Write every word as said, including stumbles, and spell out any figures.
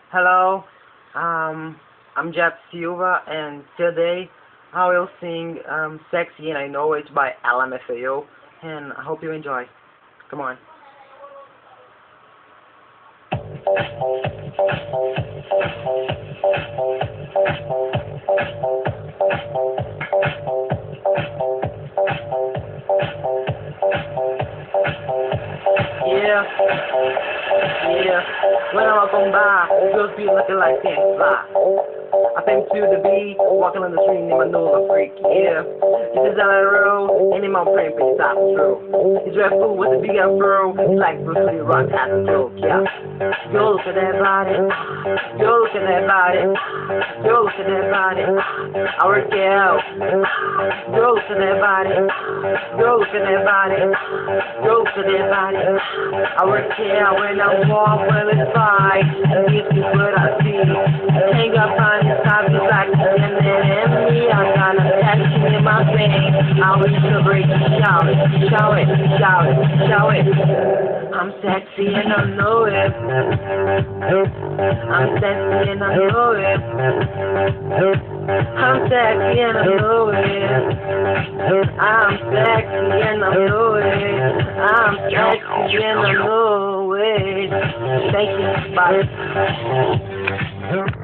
Hello, um, I'm Jeff Silva, and today I will sing um, Sexy and I Know It by L M F A O, and I hope you enjoy. Come on. Yeah, yeah, when I walk on by, girls be looking like they fly. I think to the beat, walking on the street, name I know a freak, yeah. This is on the road, and in my brain, pretty top true. He's red food with a big afro, he's like Bruce Lee, rock as a joke, yeah. Yo, look at that body, yo, look at that body, yo, look at that body, I work it out. Yo, look at that body, yo, look at that body, yo, look at that body, I work it out when I walk, when it's fine, and this is what I see. Hang up on the top, it's like and then me, I'm gonna catch you in my vein. I wish to break it, shout it, shout it, shout it, shout it. I'm sexy and I know it. I'm sexy and I know it. I'm sexy and I know it. I'm sexy and I know it. I'm sexy and I know it. Thank you, bye.